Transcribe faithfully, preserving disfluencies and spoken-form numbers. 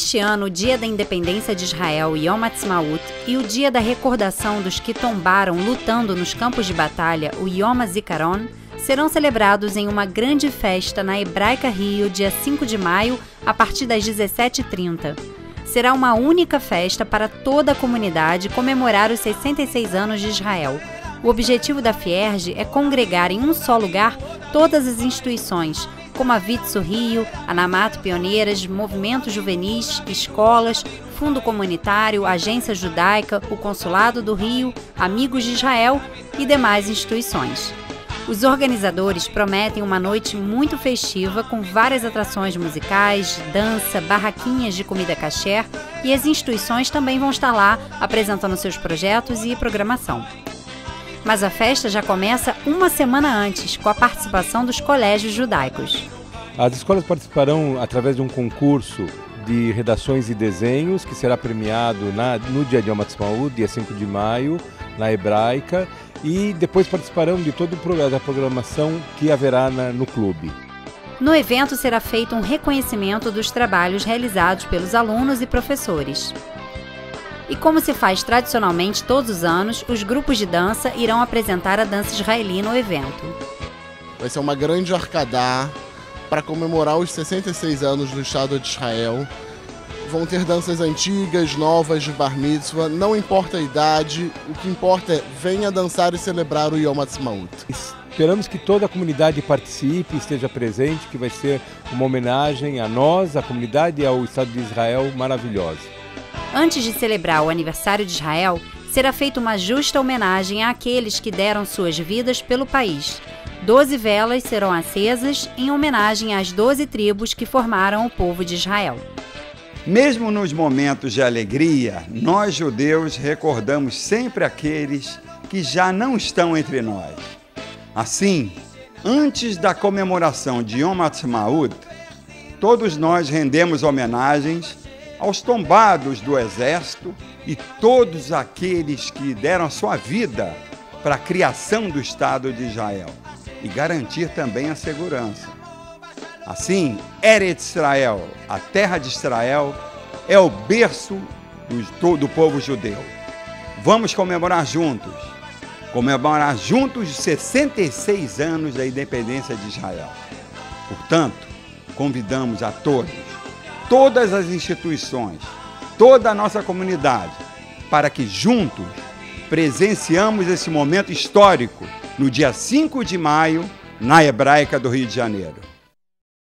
Este ano, o Dia da Independência de Israel, Yom Ha'atzmaut, e o Dia da Recordação dos que tombaram lutando nos campos de batalha, o Yom HaZikaron, serão celebrados em uma grande festa na Hebraica Rio, dia cinco de maio, a partir das dezessete e trinta. Será uma única festa para toda a comunidade comemorar os sessenta e seis anos de Israel. O objetivo da Fierj é congregar em um só lugar todas as instituições, como a Vitsu Rio, a Namato Pioneiras, movimentos juvenis, escolas, fundo comunitário, agência judaica, o Consulado do Rio, Amigos de Israel e demais instituições. Os organizadores prometem uma noite muito festiva com várias atrações musicais, dança, barraquinhas de comida kasher, e as instituições também vão estar lá apresentando seus projetos e programação. Mas a festa já começa uma semana antes, com a participação dos colégios judaicos. As escolas participarão através de um concurso de redações e desenhos, que será premiado na, no dia de Yom Ha'atzmaut, dia cinco de maio, na Hebraica, e depois participarão de toda a programação que haverá na, no clube. No evento será feito um reconhecimento dos trabalhos realizados pelos alunos e professores. E como se faz tradicionalmente todos os anos, os grupos de dança irão apresentar a dança israelí no evento. Vai ser uma grande arcadá para comemorar os sessenta e seis anos do Estado de Israel. Vão ter danças antigas, novas, de Bar Mitzvah, não importa a idade, o que importa é venha dançar e celebrar o Yom Ha'atzmaut. Esperamos que toda a comunidade participe, esteja presente, que vai ser uma homenagem a nós, à comunidade e ao Estado de Israel maravilhosa. Antes de celebrar o aniversário de Israel, será feita uma justa homenagem àqueles que deram suas vidas pelo país. Doze velas serão acesas em homenagem às doze tribos que formaram o povo de Israel. Mesmo nos momentos de alegria, nós judeus recordamos sempre aqueles que já não estão entre nós. Assim, antes da comemoração de Yom Ha'atzmaut, todos nós rendemos homenagens aos tombados do Exército e todos aqueles que deram a sua vida para a criação do Estado de Israel e garantir também a segurança. Assim, Eretz Israel, a terra de Israel, é o berço do, do povo judeu. Vamos comemorar juntos, comemorar juntos os sessenta e seis anos da independência de Israel. Portanto, convidamos a todos, todas as instituições, toda a nossa comunidade, para que juntos presenciamos esse momento histórico no dia cinco de maio, na Hebraica do Rio de Janeiro.